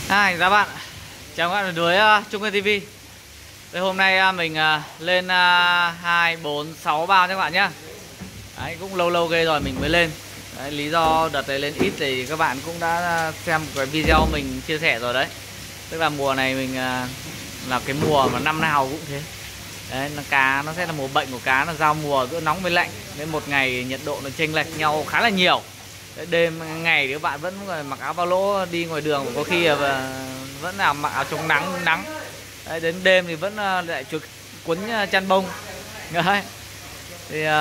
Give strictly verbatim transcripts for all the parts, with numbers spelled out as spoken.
Hi các bạn, chào các bạn với uh, Trung Nguyên ti vi. Đây, hôm nay uh, mình uh, lên uh, hai, bốn, sáu bao các bạn nhé. Đấy, cũng lâu lâu ghê rồi mình mới lên. Đấy, lý do đợt này lên ít thì các bạn cũng đã xem cái video mình chia sẻ rồi đấy. Tức là mùa này mình uh, là cái mùa mà năm nào cũng thế. Đấy, nó cá nó sẽ là mùa bệnh của cá, là giao mùa giữa nóng với lạnh. Nên một ngày nhiệt độ nó chênh lệch nhau khá là nhiều. Đấy, đêm ngày thì các bạn vẫn mặc áo ba lỗ đi ngoài đường, có khi là vẫn là mặc áo chống nắng nắng. Đấy, đến đêm thì vẫn lại cuốn chăn bông. Đấy. Thì uh,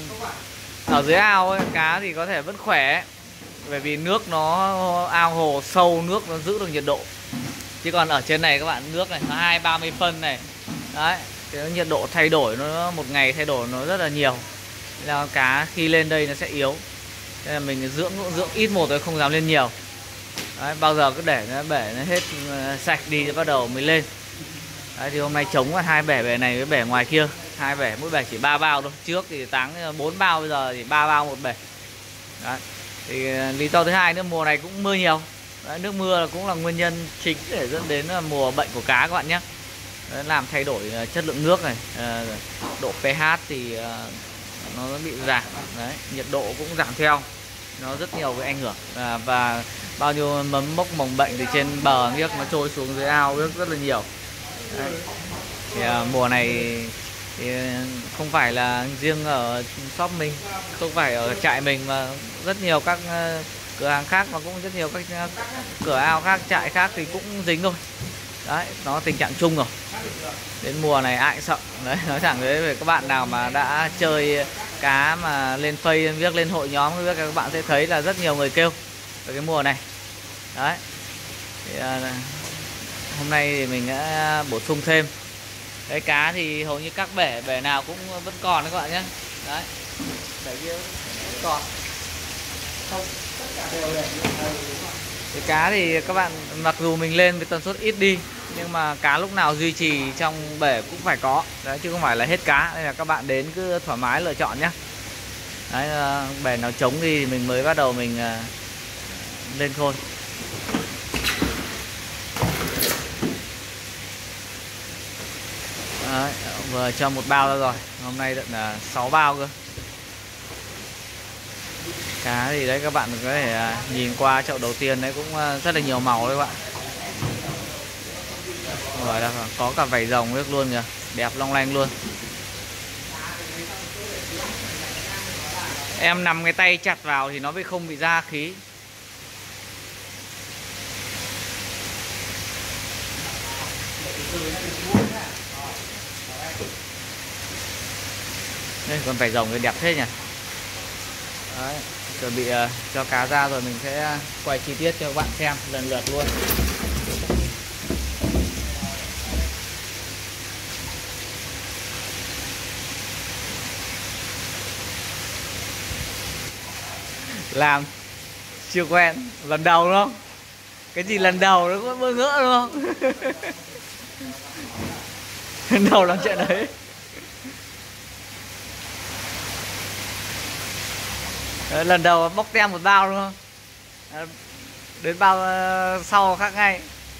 ở dưới ao ấy, cá thì có thể vẫn khỏe, bởi vì nước nó ao hồ sâu, nước nó giữ được nhiệt độ. Chứ còn ở trên này các bạn, nước này nó hai ba mươi phân này. Đấy, cái nhiệt độ thay đổi nó một ngày thay đổi nó rất là nhiều. Nên là cá khi lên đây nó sẽ yếu. Nên là mình dưỡng dưỡng ít một thôi, không dám lên nhiều. Đấy, bao giờ cứ để nó bể nó hết sạch đi thì bắt đầu mới lên. Đấy, thì hôm nay trống là hai bể, bể này với bể ngoài kia, hai bể, mỗi bể chỉ ba bao thôi. Trước thì táng bốn bao, bây giờ thì ba bao một bể. Đấy. Thì lý do thứ hai nữa, mùa này cũng mưa nhiều. Đấy, nước mưa là cũng là nguyên nhân chính để dẫn đến mùa bệnh của cá các bạn nhé. Đấy, làm thay đổi chất lượng nước này, độ pH thì nó bị giảm. Đấy, nhiệt độ cũng giảm theo, nó rất nhiều cái ảnh hưởng. À, và bao nhiêu mầm mốc mầm bệnh thì trên bờ nước nó trôi xuống dưới ao nước rất là nhiều. Đấy. Thì à, mùa này thì không phải là riêng ở shop mình, không phải ở trại mình, mà rất nhiều các cửa hàng khác, mà cũng rất nhiều các cửa ao khác, trại khác thì cũng dính thôi. Đấy, nó tình trạng chung rồi. Đến mùa này ai cũng sợ. Đấy, nói thẳng đấy, về các bạn nào mà đã chơi cá mà lên Facebook, viết lên hội nhóm, các bạn sẽ thấy là rất nhiều người kêu về cái mùa này. Đấy. Thì, à, hôm nay thì mình đã bổ sung thêm. Cái cá thì hầu như các bể, bể nào cũng vẫn còn đấy các bạn nhé. Đấy. Bể kia vẫn còn. Không, tất cả đều để. Cái cá thì các bạn, mặc dù mình lên với tần suất ít đi, nhưng mà cá lúc nào duy trì trong bể cũng phải có. Đấy, chứ không phải là hết cá. Nên là các bạn đến cứ thoải mái lựa chọn nhé. Đấy, bể nào trống thì mình mới bắt đầu mình lên thôi. Đấy, vừa cho một bao ra rồi. Hôm nay tận là sáu bao cơ. Cá thì đấy, các bạn có thể nhìn qua chậu đầu tiên đấy, cũng rất là nhiều màu đấy các bạn. Rồi là có cả vảy rồng nước luôn kìa, đẹp long lanh luôn. Em nằm cái tay chặt vào thì nó mới không bị ra khí. Đây, còn vảy rồng thì đẹp thế nhỉ. Đấy, chuẩn bị uh, cho cá ra rồi mình sẽ quay chi tiết cho các bạn xem lần lượt luôn. Làm chưa quen, lần đầu đúng không? Cái gì lần đầu nó cũng bơ ngỡ đúng không? Lần đầu làm chuyện đấy. Đấy, lần đầu bóc tem một bao đúng không? Đến bao sau khác ngay.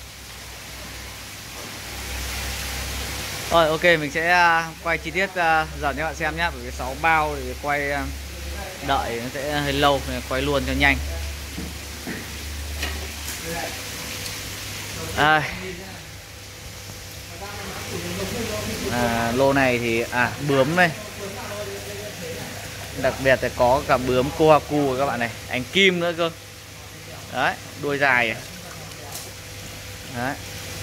Rồi, ok, mình sẽ quay chi tiết dần cho các bạn xem nhé. Bởi vì sáu bao thì quay đợi nó sẽ hơi lâu, quay luôn cho nhanh. À, à, lô này thì à bướm này, đặc biệt là có cả bướm Kohaku các bạn này, ảnh kim nữa cơ. Đấy, đuôi dài này. Đấy.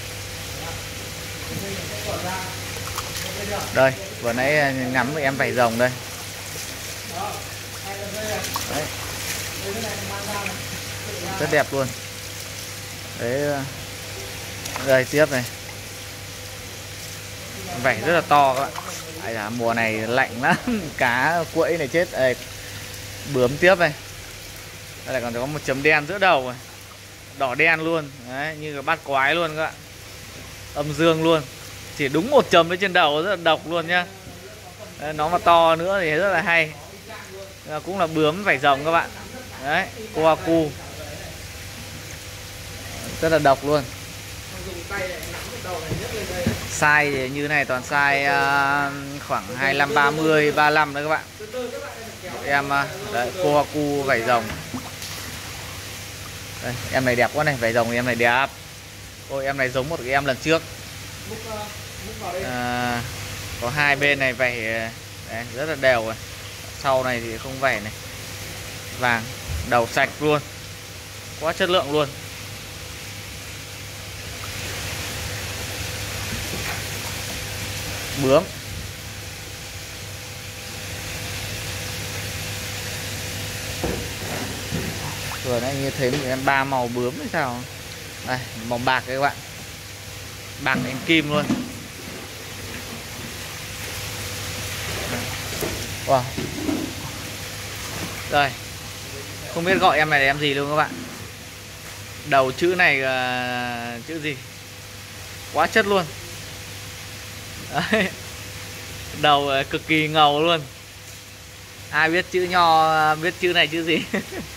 Đây, vừa nãy ngắm với em vảy rồng đây. Đấy. Rất đẹp luôn. Đấy. Đây tiếp này. Vảy rất là to các bạn. Đấy là mùa này lạnh lắm, cá quẫy này chết. Đây, bướm tiếp này. Đây là còn có một chấm đen giữa đầu này. Đỏ đen luôn. Đấy, như cái bát quái luôn các bạn. Âm dương luôn. Chỉ đúng một chấm ở trên đầu, rất là độc luôn nhá. Đấy, nó mà to nữa thì rất là hay. Đấy, cũng là bướm vảy rồng các bạn. Đấy, Kohaku. rất là độc luôn. Size thì như này toàn size uh, khoảng hai lăm ba mươi ba lăm đấy các bạn. Em uh, đấy, Kohaku vảy rồng. Đây, em này đẹp quá này, vảy rồng em này đẹp. Ôi em này giống một cái em lần trước. À, có hai bên này vảy đấy, rất là đều rồi. Sau này thì không vảy này. Vàng, đầu sạch luôn. Quá chất lượng luôn. Bướm. Vừa nãy như thấy em ba màu bướm hay sao. Đây, màu bạc đấy các bạn. Bạc anh kim luôn. Wow. Rồi. Không biết gọi em này là em gì luôn các bạn. Đầu chữ này uh, chữ gì? Quá chất luôn. Đấy. Đầu uh, cực kỳ ngầu luôn. Ai biết chữ nho, biết chữ này chữ gì?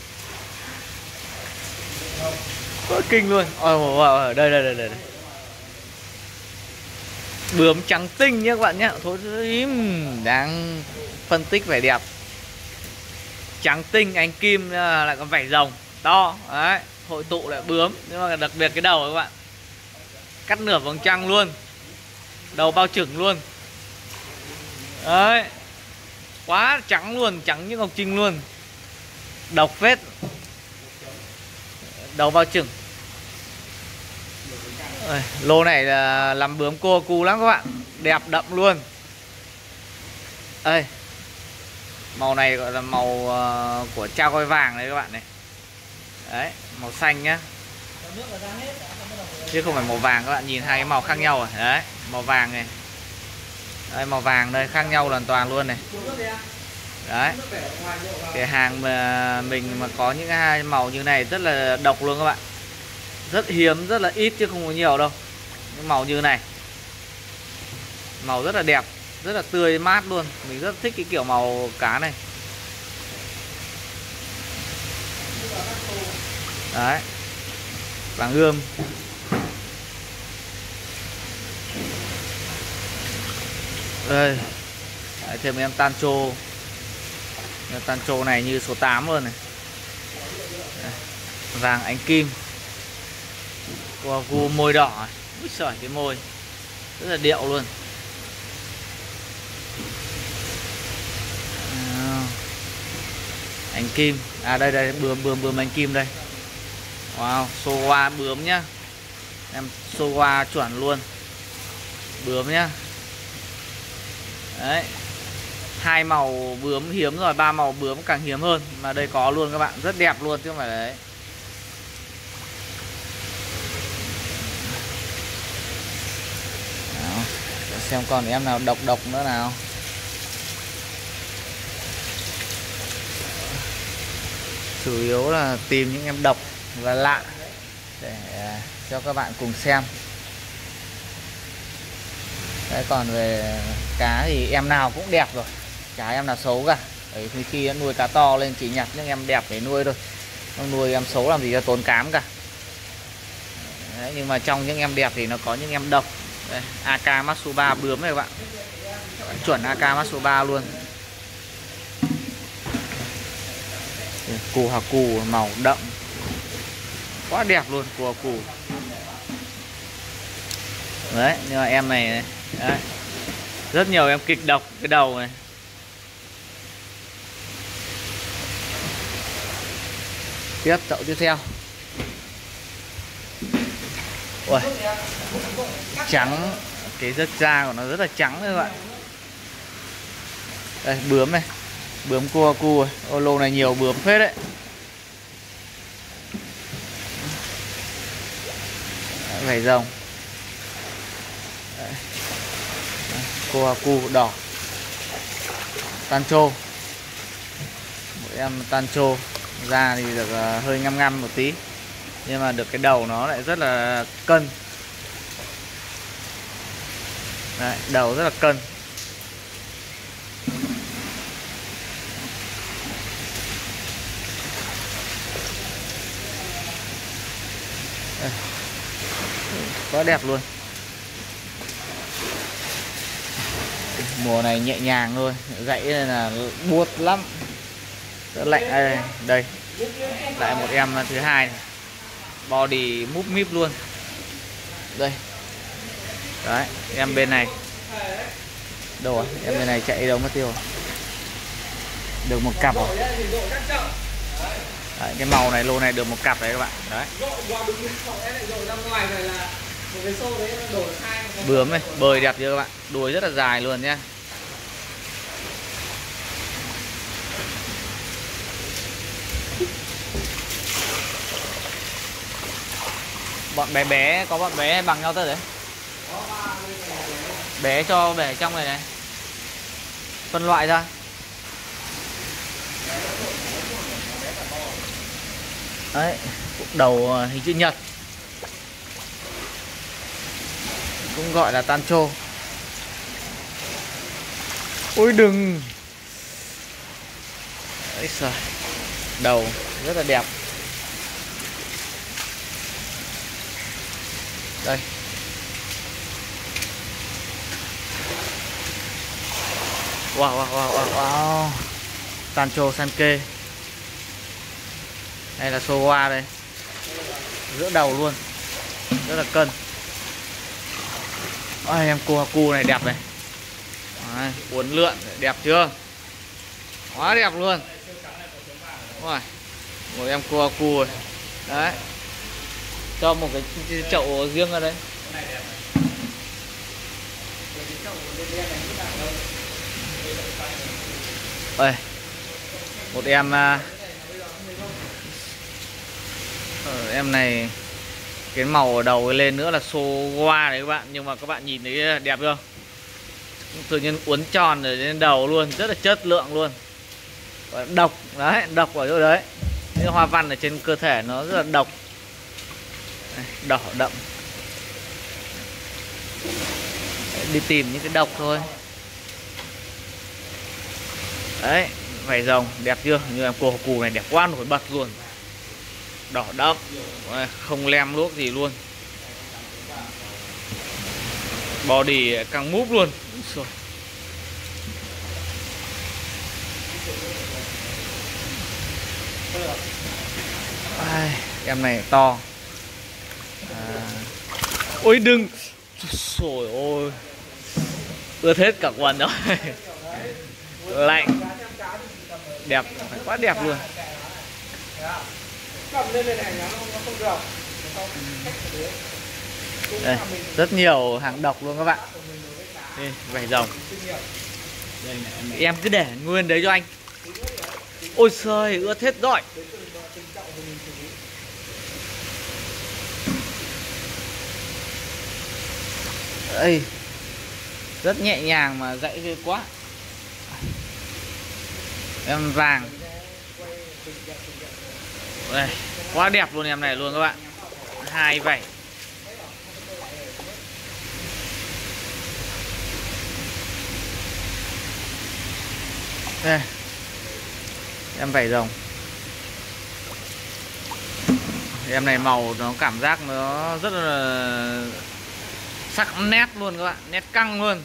Quá kinh luôn. Ôi, đây, đây, đây, đây. Bướm trắng tinh nhé các bạn nhé. Thôi im, đang phân tích vẻ đẹp. Trắng tinh, anh kim lại còn vảy rồng to. Đấy, hội tụ lại bướm. Nhưng mà đặc biệt cái đầu các bạn, cắt nửa vầng trăng luôn. Đầu bao trứng luôn. Đấy, quá trắng luôn, trắng như ngọc trinh luôn. Độc phết. Đầu bao trứng. Lô này là làm bướm Kohaku lắm các bạn. Đẹp đậm luôn. Đây, màu này gọi là màu uh, của trao coi vàng đấy các bạn này. Đấy, màu xanh nhá, chứ không phải màu vàng. Các bạn nhìn hai cái màu khác nhau rồi. Đấy, màu vàng này. Đây, màu vàng đây khác nhau hoàn toàn luôn này. Đấy, cái hàng mà mình mà có những hai màu như này rất là độc luôn các bạn. Rất hiếm, rất là ít chứ không có nhiều đâu. Những màu như này, màu rất là đẹp, rất là tươi mát luôn. Mình rất thích cái kiểu màu cá này. Đấy, vàng ươm. Đây, đấy, thêm em Tancho. Tancho này như số tám luôn này. Đấy, vàng ánh kim. Kohaku môi đỏ. Úi giời, cái môi rất là điệu luôn. À, ánh kim. À đây đây, bướm bướm bướm ánh kim đây. Wow, Showa bướm nhá. Em Showa chuẩn luôn. Bướm nhá. Đấy. Hai màu bướm hiếm rồi, ba màu bướm càng hiếm hơn. Mà đây có luôn các bạn, rất đẹp luôn chứ không phải đấy. Nào, để xem còn em nào độc độc nữa nào. Chủ yếu là tìm những em độc và lạ để cho các bạn cùng xem. Đấy, còn về cá thì em nào cũng đẹp rồi, chả em nào xấu cả. Đấy, khi khi nuôi cá to lên chỉ nhặt những em đẹp để nuôi thôi, không nuôi em xấu làm gì cho tốn cám cả. Đấy, nhưng mà trong những em đẹp thì nó có những em độc. Đây, a ca Matsuba bướm này các bạn, chuẩn a ca Matsuba luôn. Kohaku màu đậm, quá đẹp luôn Kohaku. Đấy, nhưng mà em này, này đấy, rất nhiều em kịch độc cái đầu này. Tiếp chậu tiếp theo. Ui, trắng, cái rớt da của nó rất là trắng đấy các bạn. Đây, bướm này, bướm Kohaku. Ô, lô này nhiều bướm phết đấy. Vảy rồng. Kohaku đỏ. Tancho. Mỗi em Tancho da thì được uh, hơi ngăm ngăm một tí, nhưng mà được cái đầu nó lại rất là cân. Đấy, đầu rất là cân. Đây. Quá đẹp luôn. Mùa này nhẹ nhàng thôi, dãy này là buốt lắm, rất lạnh. Đây, đây lại một em thứ hai này. Body múp míp luôn. Đây đấy, em bên này đâu rồi? Em bên này chạy đâu mất tiêu rồi. Được một cặp rồi. Đấy, cái màu này lô này được một cặp đấy các bạn. Đấy. Bướm này, bơi đẹp chưa các bạn? Đuôi rất là dài luôn nhá. Bọn bé bé, có bọn bé bằng nhau tới đấy. Bé cho bể trong này này. Phân loại ra. Đấy, đầu hình chữ nhật, cũng gọi là tancho. Ôi đừng. Đấy trời, đầu rất là đẹp. Đây. Wow wow wow wow, wow. Tancho Sankey. Đây là Showa đây. Giữa đầu luôn. Rất là cân. Ôi, em Kohaku này đẹp này. Đấy, uốn lượn đẹp chưa? Quá đẹp luôn. Ôi, một em Kohaku rồi. Đấy. Cho một cái chậu riêng ở đây. Ôi, một em uh, em này cái màu ở đầu lên nữa là Showa đấy các bạn, nhưng mà các bạn nhìn thấy đẹp chưa? Tự nhiên uốn tròn ở trên đầu luôn, rất là chất lượng luôn. Độc đấy, độc ở chỗ đấy. Cái hoa văn ở trên cơ thể nó rất là độc. Đây, đỏ đậm. Đấy, đi tìm những cái độc thôi. Đấy, vảy rồng đẹp chưa? Như em Kohaku này đẹp quá, nổi bật luôn. Đỏ đậm, không lem luốc gì luôn. Body căng múp luôn. Ai, em này to. À. Ôi đừng. Trời ơi, ướt hết cả quần đó. Lạnh. Đẹp, quá đẹp luôn. Đây, rất nhiều hàng độc luôn các bạn. Đây, vảy rồng. Em cứ để nguyên đấy cho anh. Ôi trời, ướt hết rồi. Đây, rất nhẹ nhàng mà dãy ghê quá. Em vàng. Đây, quá đẹp luôn em này luôn các bạn. Hai vảy. Đây. Em vảy rồng. Em này màu nó cảm giác nó rất là sắc nét luôn các bạn, nét căng luôn.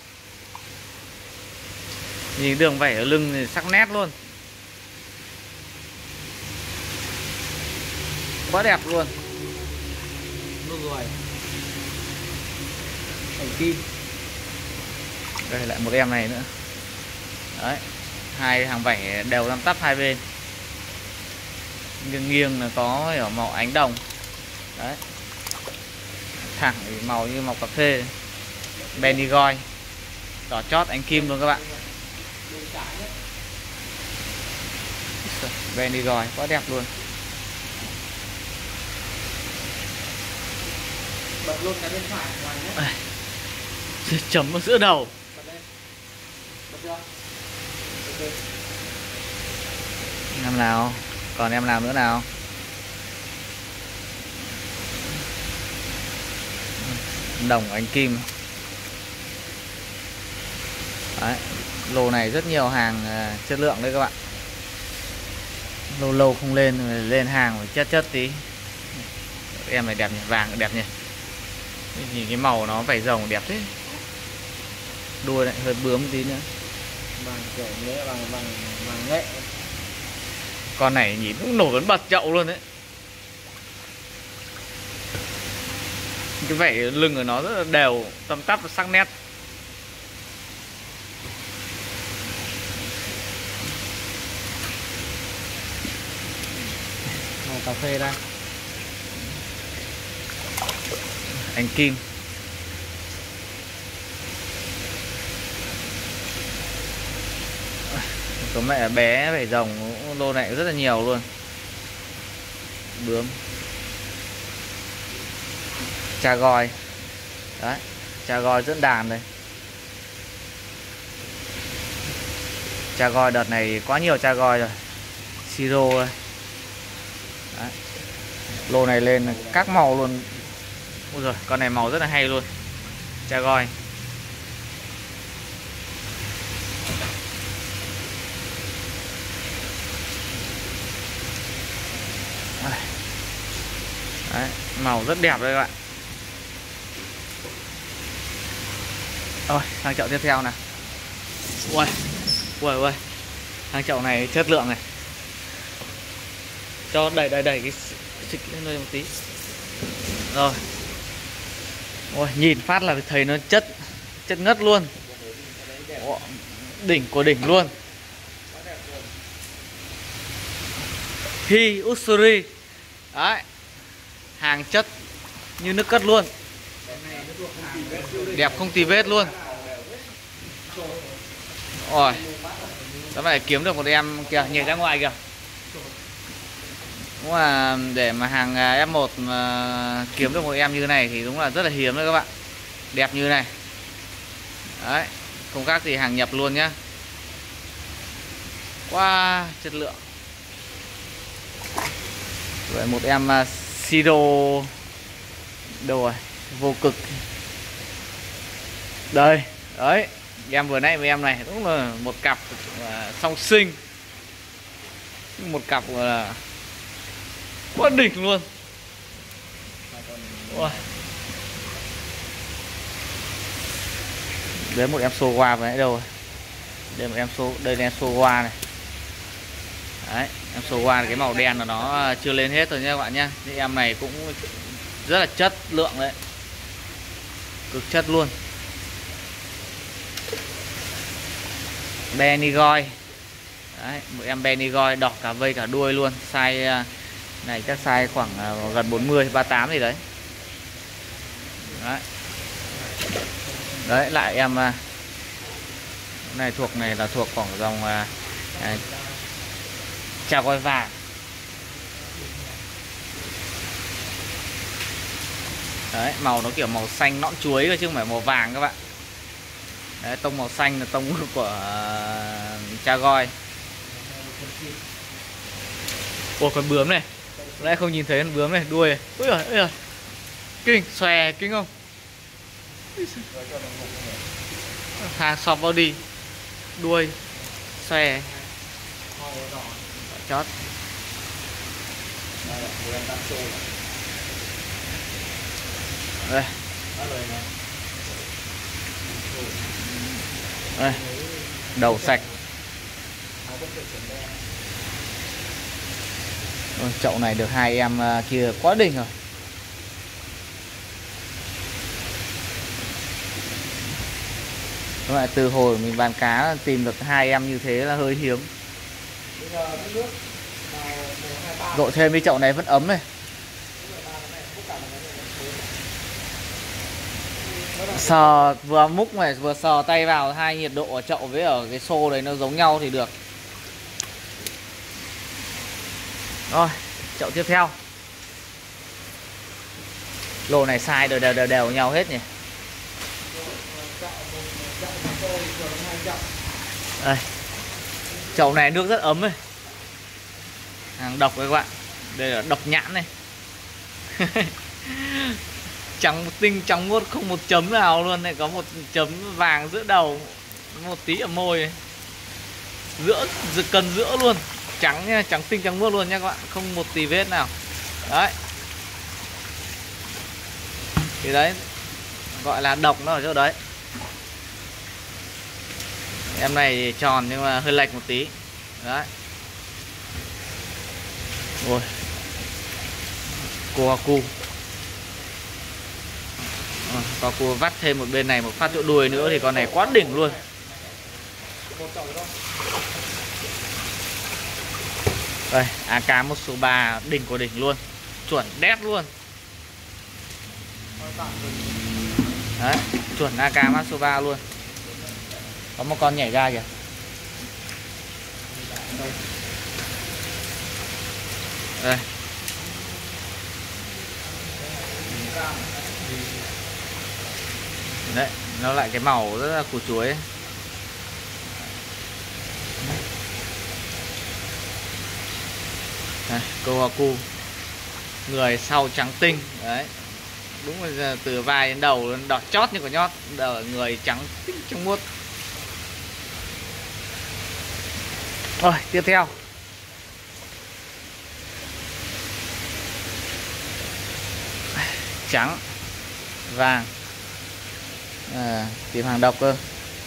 Nhìn đường vảy ở lưng thì sắc nét luôn. Quá đẹp luôn. Đây lại một em này nữa. Đấy, hai hàng vảy đều răm tắp hai bên. Nghiêng nghiêng là có ở màu ánh đồng. Đấy. Thẳng thì màu như màu cà phê. Benigoi. Đỏ chót ánh kim luôn các bạn. Benigoi quá đẹp luôn. Bật luôn cái bên phải ngoài nhé. Chấm ở giữa đầu. Em nào? Còn em nào nữa nào? Đồng ánh kim. Đấy, lô này rất nhiều hàng uh, chất lượng đấy các bạn. Lâu lâu không lên lên hàng phải chất chất tí. Em này đẹp nhỉ, vàng đẹp nhỉ. Nhìn cái màu nó vảy rồng đẹp thế. Đuôi lại hơi bướm tí nữa. Vàng kiểu nghĩa vàng vàng vàng nghệ. Con này nhìn cũng nổi bật chậu luôn đấy. Cái vảy lưng của nó rất là đều, tăm tắp và sắc nét. Màu cà phê đây. Anh Kim. Có mẹ bé vảy rồng lô này rất là nhiều luôn. Bướm. Cha goi. Đấy, cha goi dẫn đàn đây. Cha goi đợt này quá nhiều cha goi rồi. Siro đây. Đấy. Lô này lên các màu luôn. Ôi giời, con này màu rất là hay luôn. Cha goi. Đấy, màu rất đẹp đây các bạn. Rồi, sang chậu tiếp theo nào. Ui, ui, ui. Sang chậu này chất lượng này. Cho đẩy đẩy đẩy cái xịt lên đây một tí. Rồi. Ôi, nhìn phát là thấy nó chất chất ngất luôn. Ồ, đỉnh của đỉnh luôn. Hi Usuri. Đấy. Hàng chất như nước cất luôn. Đẹp không tì vết luôn. Rồi. Đó phải kiếm được một em kìa, nhảy ra ngoài kìa. Đúng là để mà hàng ép một mà kiếm được một em như thế này thì đúng là rất là hiếm đấy các bạn. Đẹp như này. Đấy, không khác gì hàng nhập luôn nhá. Quá chất lượng. Vậy một em uh, Siro đâu rồi, vô cực. Đây, đấy, em vừa nãy với em này đúng là một cặp uh, song sinh. Một cặp là uh, quá đỉnh luôn. Wow. Đấy một em Sowa vừa nãy đâu rồi. Đây một em số, đây là em Sowa này. Đấy, em Sowa cái màu đen là nó chưa lên hết rồi nha các bạn nhé. Thì em này cũng rất là chất lượng đấy. Cực chất luôn. Benigoi. Đấy, một em Benigoi đỏ cả vây cả đuôi luôn. Size này chắc size khoảng gần bốn mươi, ba mươi tám gì đấy. Đấy. Đấy lại em này thuộc này là thuộc khoảng dòng à, chà goi vàng. Đấy, màu nó kiểu màu xanh nõn chuối cơ chứ không phải màu vàng các bạn. Đấy, tông màu xanh là tông của uh, cha goi. Ủa con bướm này. Nãy không nhìn thấy con bướm này, đuôi này. Ôi giời, ôi giời. Kinh, xòe kinh không? Hàng soft body. Đuôi xòe. Chót. Đây. Đây. Đầu sạch. Ôi, chậu này được hai em kia quá đỉnh rồi. Các bạn, từ hồi mình bán cá tìm được hai em như thế là hơi hiếm. Rội thêm cái chậu này vẫn ấm này. Sờ vừa múc này vừa sờ tay vào, hai nhiệt độ ở chậu với ở cái xô đấy nó giống nhau thì được. Rồi, chậu tiếp theo. Lô này size đều đều đều, đều nhau hết nhỉ. Đây. Chậu này nước rất ấm này. Hàng độc đấy các bạn. Đây là độc nhãn này. Trắng tinh trắng muốt, không một chấm nào luôn này, có một chấm vàng giữa đầu, một tí ở môi này. Giữa cần giữa luôn. Trắng nha, trắng tinh trắng muốt luôn nha các bạn, không một tì vết nào. Đấy. Thì đấy, gọi là độc nó ở chỗ đấy. Em này thì tròn nhưng mà hơi lệch một tí. Đấy. Ôi. Kohaku. Kohaku vắt thêm một bên này một phát chỗ đuôi nữa thì con này quá đỉnh luôn. Đây, a ca một số ba đỉnh của đỉnh luôn. Chuẩn đét luôn. Đấy, chuẩn a ca Matsuba luôn. Có một con nhảy ra kìa. Đây. Đấy, nó lại cái màu rất là củ chuối ấy. Đây, Kohaku. Người sau trắng tinh. Đấy. Đúng là từ vai đến đầu đọt chót như của nhót, đầu người trắng tinh trong muốt. Rồi, tiếp theo. Trắng, vàng. À, tìm hàng độc cơ.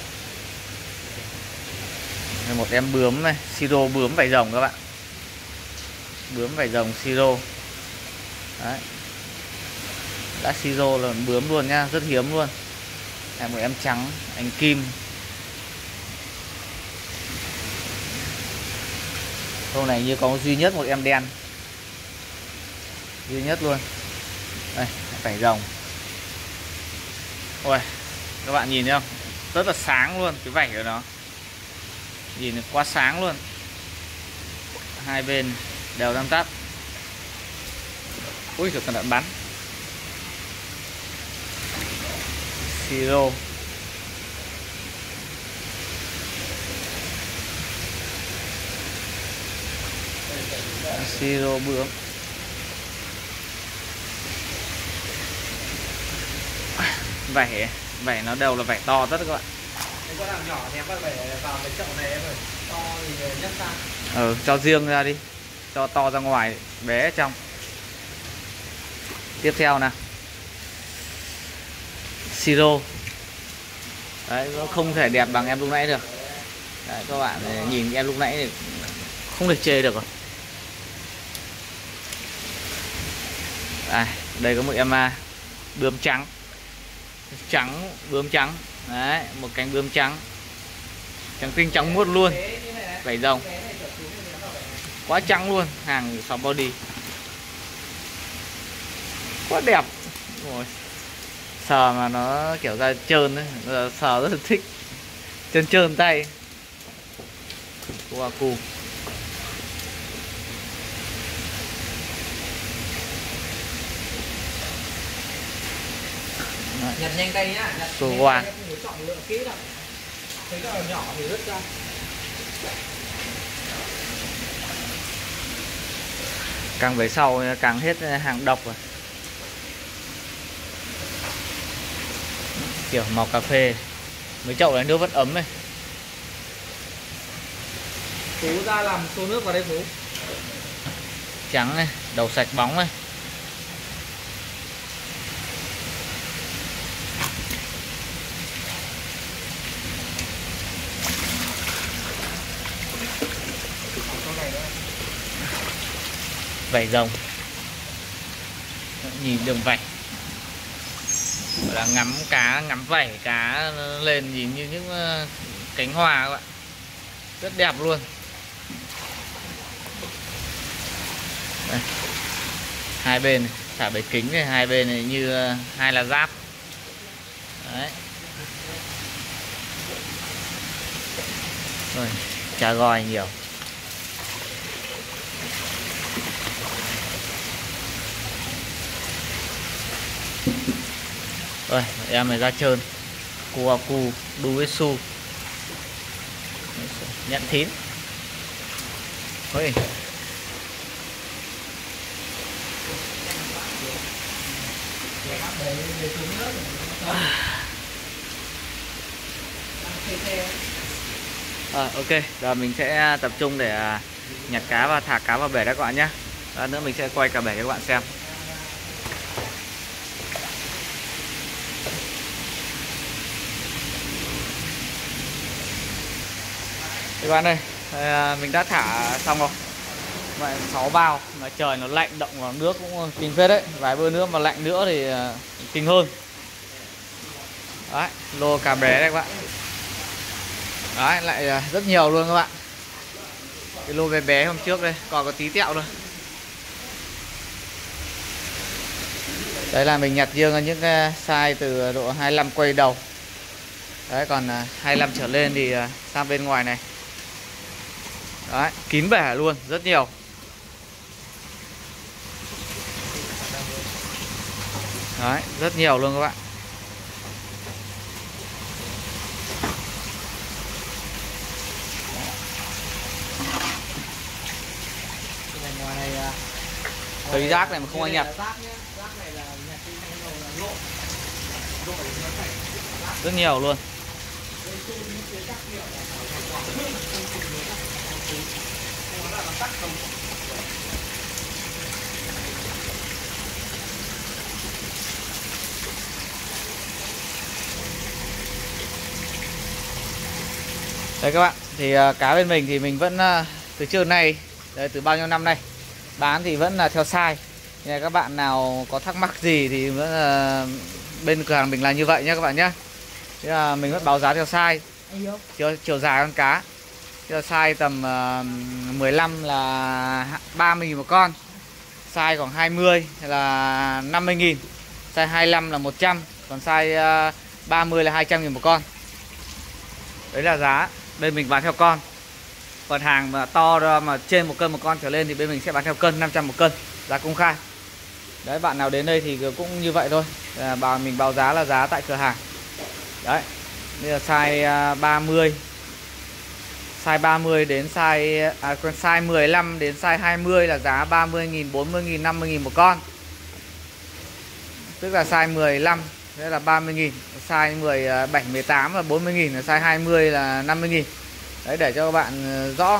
Một em bướm này, siro bướm vảy rồng các bạn. Bướm vảy rồng siro. Đấy. Đã siro là bướm luôn nhá, rất hiếm luôn. Đây, một em trắng, anh kim. Câu này như có duy nhất một em đen. Duy nhất luôn. Đây, vảy rồng. Ôi, các bạn nhìn thấy không? Rất là sáng luôn, cái vảy của nó. Nhìn quá sáng luôn. Hai bên đều đang tắt. Ui, rồi còn đã bắn. Siro. Siro bướm. Vảy, vảy nó đều là vảy to tất các bạn. Có làm nhỏ thì em bắt phải vào cái chậu này em ơi. To thì nhấc ra. Ừ, cho riêng ra đi. Cho to ra ngoài, bé ở trong. Tiếp theo nào. Siro. Đấy, nó không thể đẹp bằng em lúc nãy được. Đấy, các bạn nhìn em lúc nãy thì không thể chê được rồi. Đây, đây có một em bướm trắng. Trắng, bướm trắng. Đấy, một cánh bướm trắng. Trắng tinh trắng muốt luôn. Vảy rồng. Quá trắng luôn, hàng sáu body. Quá đẹp. Ôi. Sờ mà nó kiểu ra trơn đấy, sờ rất là thích. Trơn trơn tay. Kohaku. Nhặt nhanh tay nhá, nhặt Số nhanh hoa. tay không có chọn lựa kỹ đâu. Thấy cái nhỏ thì rớt ra. Càng về sau càng hết hàng độc rồi. Kiểu màu cà phê. Mấy chậu này nước vẫn ấm này. Phú ra làm xô nước vào đây Phú. Trắng này, đầu sạch bóng này. Vảy rồng. Nhìn đường vảy. Gọi là ngắm cá, ngắm vảy cá lên nhìn như những cánh hoa các bạn. Rất đẹp luôn. Đây. Hai bên này, thả bề kính này, hai bên này như hai là giáp. Đấy. Rồi, chả gòi nhiều. Rồi, em này ra trơn. Kohaku, Duetsu. Nhận thín. Ôi. À, ok, giờ mình sẽ tập trung để nhặt cá và thả cá vào bể đấy các bạn nhé. Và nữa mình sẽ quay cả bể cho các bạn xem. Các bạn ơi, à, mình đã thả xong rồi. Vậy sáu bao mà trời nó lạnh, động vào nước cũng kinh phết đấy. Vài bữa nữa mà lạnh nữa thì uh, kinh hơn. Đấy, lô cà bé đây các bạn. Đấy, lại uh, rất nhiều luôn các bạn. Cái lô bé bé hôm trước đây, còn có tí tẹo thôi. Đấy là mình nhặt riêng những cái size từ độ hai mươi lăm quay đầu. Đấy, còn uh, hai mươi lăm trở lên thì uh, sang bên ngoài này. Đấy, kín bể luôn, rất nhiều. Đấy, rất nhiều luôn các bạn. Thấy rác này mà không ai nhặt. Rất nhiều luôn. Đấy các bạn, thì uh, cá bên mình thì mình vẫn uh, từ trước nay, đấy, từ bao nhiêu năm nay bán thì vẫn là theo size. Nên các bạn nào có thắc mắc gì thì vẫn uh, bên cửa hàng mình là như vậy nhé các bạn nhé. Thế là mình vẫn báo giá theo size, chiều, chiều dài con cá. Chiều size tầm uh, mười lăm là ba mươi nghìn một con, size khoảng hai mươi là năm mươi nghìn, size hai mươi lăm là một trăm, còn size uh, ba mươi là hai trăm nghìn một con. Đấy là giá bên mình bán theo con. Còn hàng mà to mà trên một cân một con trở lên thì bên mình sẽ bán theo cân, năm trăm một cân, giá công khai. Đấy, bạn nào đến đây thì cũng như vậy thôi. À, bà mình báo giá là giá tại cửa hàng. Đấy. Đây là size ba mươi. Size ba mươi đến size à, size mười lăm đến size hai mươi là giá ba mươi nghìn, bốn mươi nghìn, năm mươi nghìn một con. Tức là size mười lăm thế là ba mươi nghìn, size mười bảy, mười tám là bốn mươi nghìn, là size hai mươi là năm mươi nghìn. Đấy, để cho các bạn rõ.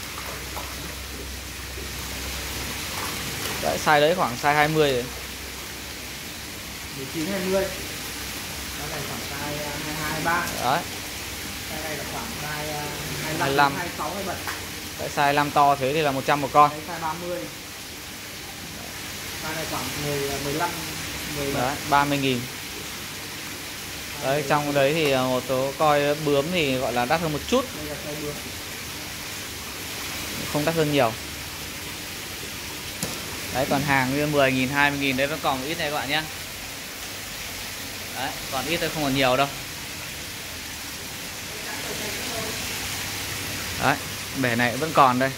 Đấy, size đấy khoảng size hai mươi đấy. mười chín, hai mươi. Cái này khoảng size hai mươi hai, hai mươi ba. Đấy. Cái này là khoảng size hai mươi lăm, hai mươi sáu, hai mươi bảy. Đấy, size năm to thế thì là một trăm một con. Đấy, size ba mươi. Size này khoảng mười, mười lăm, mười bảy. Đấy, ba mươi nghìn. Đấy, trong đấy thì một số coi bướm thì gọi là đắt hơn một chút. Đây là size bướm. Không đắt hơn nhiều. Đấy, còn hàng như mười nghìn, hai mươi nghìn đấy vẫn còn ít này các bạn nhé. Đấy, còn ít thôi, không còn nhiều đâu. Đấy, bể này vẫn còn đây.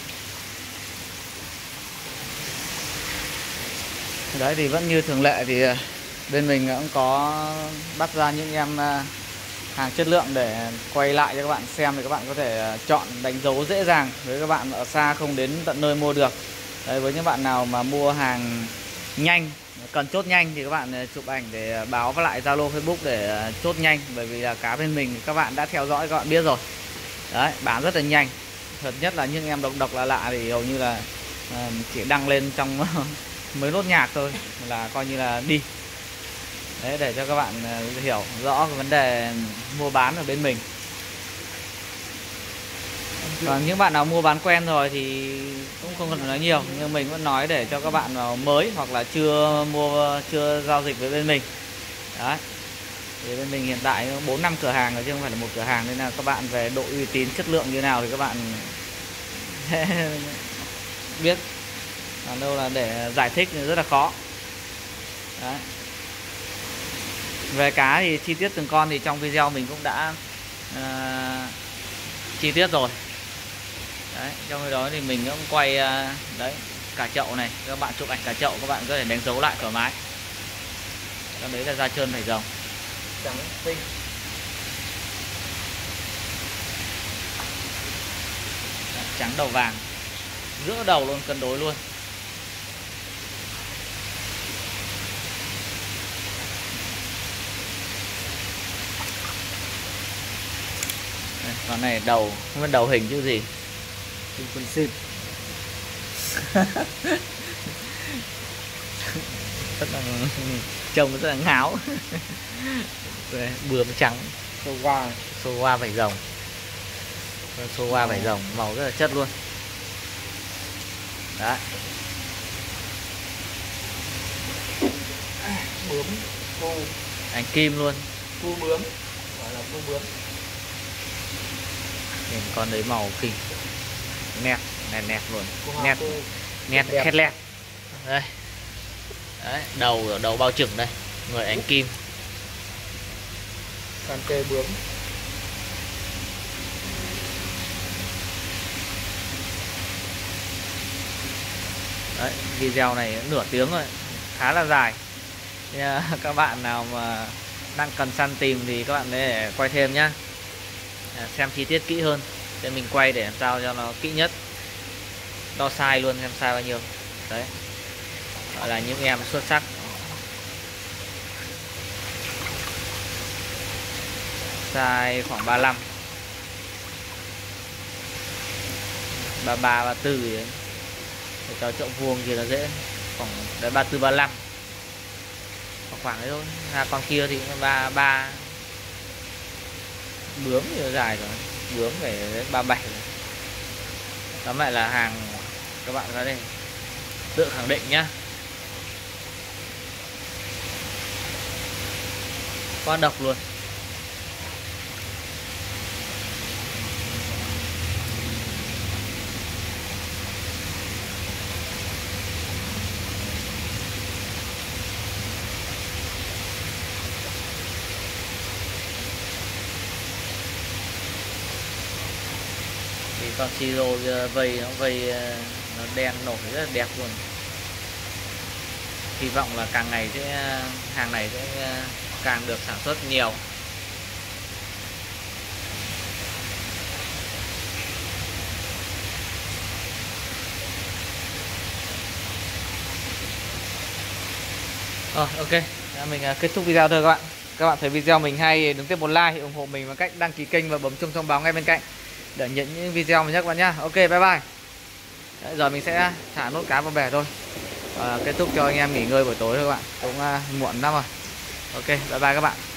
Đấy thì vẫn như thường lệ thì bên mình cũng có bắt ra những em hàng chất lượng để quay lại cho các bạn xem, thì các bạn có thể chọn đánh dấu dễ dàng với các bạn ở xa không đến tận nơi mua được. Đấy, với những bạn nào mà mua hàng nhanh, cần chốt nhanh thì các bạn chụp ảnh để báo với lại Zalo, Facebook để chốt nhanh, bởi vì là cá bên mình các bạn đã theo dõi các bạn biết rồi. Đấy, bán rất là nhanh. Thật nhất là những em độc độc lạ lạ thì hầu như là chỉ đăng lên trong mấy nốt nhạc thôi là coi như là đi. Đấy, để cho các bạn hiểu rõ cái vấn đề mua bán ở bên mình. Còn những bạn nào mua bán quen rồi thì cũng không cần phải nói nhiều, nhưng mình vẫn nói để cho các bạn nào mới hoặc là chưa mua, chưa giao dịch với bên mình. Đấy, thì bên mình hiện tại bốn năm cửa hàng rồi chứ không phải là một cửa hàng, nên là các bạn về độ uy tín, chất lượng như nào thì các bạn biết. Còn đâu là để giải thích thì rất là khó. Đấy. Về cá thì chi tiết từng con thì trong video mình cũng đã uh, chi tiết rồi. Đấy, trong cái đó thì mình cũng quay uh, đấy, cả chậu này, các bạn chụp ảnh cả chậu, các bạn có thể đánh dấu lại thoải mái. Trong đấy là da trơn vảy rồng trắng tinh. Trắng đầu vàng, giữa đầu luôn, cân đối luôn. Đây, con này đầu, không biết đầu hình chứ gì. Hình con xin. Rất là trông rất là ngáo. Bướm trắng, Sâu hoa, sâu hoa vảy rồng. Số ba vảy rồng màu rất là chất luôn. Đấy. Bướm cô Anh kim luôn. cu bướm, gọi là cu bướm. Nhìn con đấy màu kinh, nét nét nét luôn, Cu hoa, nét cu nét đẹp. khét lẹt. Đây. Đấy, đầu đầu bao trừng đây, người anh kim. Can kê bướm. Đấy, video này nửa tiếng rồi, khá là dài. Thì, uh, các bạn nào mà đang cần săn tìm thì các bạn để quay thêm nhá, à, xem chi tiết kỹ hơn để mình quay để làm sao cho nó kỹ nhất, đo size luôn xem size bao nhiêu. Đấy, gọi là những em xuất sắc. Size khoảng ba lăm, ba ba, ba tư gì đấy. Để cho chậu vuông thì nó dễ, khoảng đấy ba tư ba lăm, khoảng đấy thôi. À, con kia thì ba ba, bướm thì nó dài rồi, bướm phải đến ba bảy. Tóm lại là hàng các bạn ra đây tự khẳng định nhá, quá độc luôn. Thì con siro vây nó vây nó đen nổi rất là đẹp luôn. Hy vọng là càng ngày sẽ hàng này sẽ càng được sản xuất nhiều. Rồi, ok, mình kết thúc video thôi các bạn. Các bạn thấy video mình hay đừng tiếp một like, ủng hộ mình bằng cách đăng ký kênh và bấm chuông thông báo ngay bên cạnh để nhận những video mới nhất các bạn nhá. Ok, bye bye. Đấy, giờ mình sẽ thả nốt cá vào bè thôi, à, kết thúc cho anh em nghỉ ngơi buổi tối thôi các bạn, cũng uh, muộn lắm rồi. Ok, bye bye các bạn.